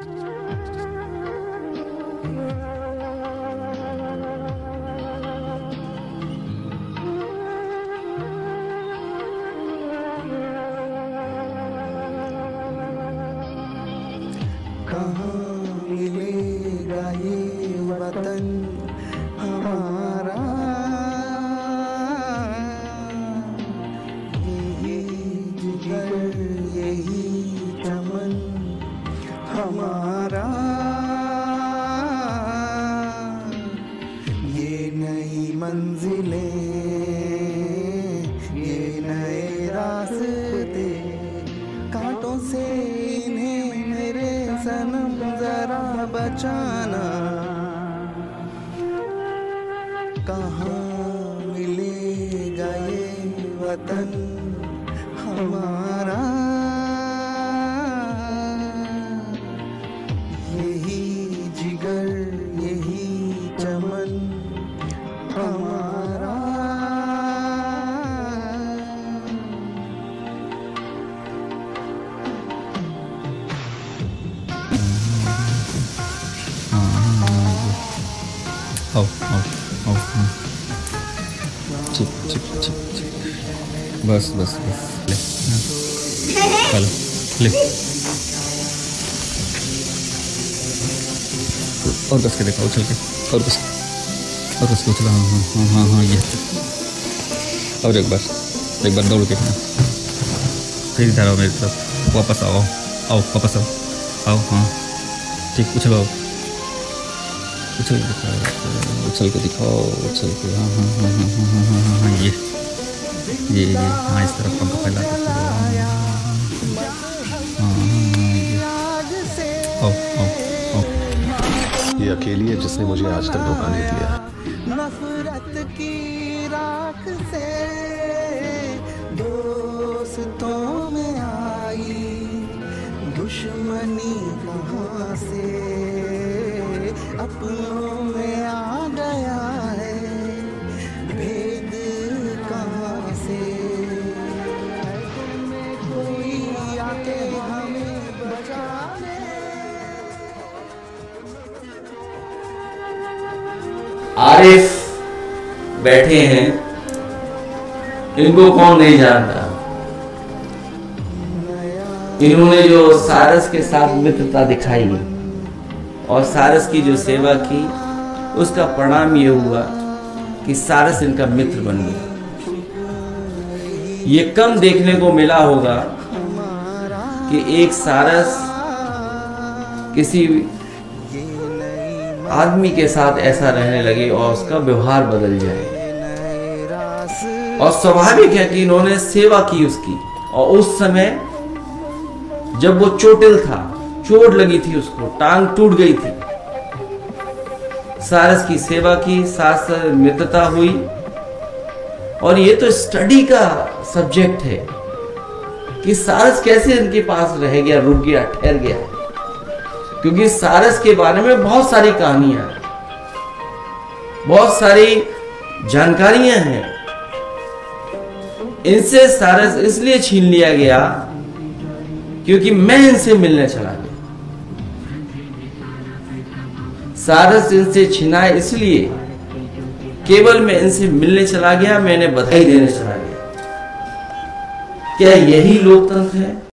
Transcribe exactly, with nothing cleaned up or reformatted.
कहाँ मिलेगा ये वतन हमारा, यही जिगर यही चमन हमारा, ये नई मंजिलें ये नए रास्ते, कांटों से इन्हें मेरे सनम जरा बचाना। कहाँ मिलेगा ये वतन हमारा, यही जिगर यही चमन हमारा। आओ आओ आओ, चिप चिप चिप चिप, बस बस बस, ले चलो ले, और कस के देखो, उछल के, और कस और कस के उछला, हाँ हाँ हाँ हाँ हाँ ये, और एक बार एक बार दौड़ के, फिर इधर आओ मेरी तरफ, वापस आओ आओ वापस आओ आओ, हाँ ठीक, उछलो उछल के दिखाओ, उछल के दिखाओ, उछल के, हाँ हाँ हाँ हाँ हाँ हाँ हाँ हाँ हाँ ये ये ये हाँ इस तरफ पंख फैला के, हाँ हाँ ये, आओ आओ आओ। ये अकेली है जिसने मुझे आज तक धोखा नहीं दिया। नफरत की राख से दोस्तों में आई दुश्मनी, कहाँ से अपनों में आ गया है भेद, कहाँ से कोई आके हमें बचा ले। आरिफ बैठे हैं, इनको कौन नहीं जानता। इन्होंने जो सारस के साथ मित्रता दिखाई और सारस की जो सेवा की, उसका परिणाम ये हुआ कि सारस इनका मित्र बन गया। ये कम देखने को मिला होगा कि एक सारस किसी आदमी के साथ ऐसा रहने लगे और उसका व्यवहार बदल जाए। और स्वाभाविक है कि इन्होंने सेवा की उसकी, और उस समय जब वो चोटिल था, चोट लगी थी उसको, टांग टूट गई थी, सारस की सेवा की, साथ साथ मित्रता हुई। और ये तो स्टडी का सब्जेक्ट है कि सारस कैसे इनके पास रह गया, रुक गया, ठहर गया, क्योंकि सारस के बारे में बहुत सारी कहानियां हैं, बहुत सारी जानकारियां हैं। इनसे सारस इसलिए छीन लिया गया क्योंकि मैं इनसे मिलने चला गया। सारस इनसे छिना इसलिए केवल मैं इनसे मिलने चला गया, मैंने बधाई देने चला गया। क्या यही लोकतंत्र है?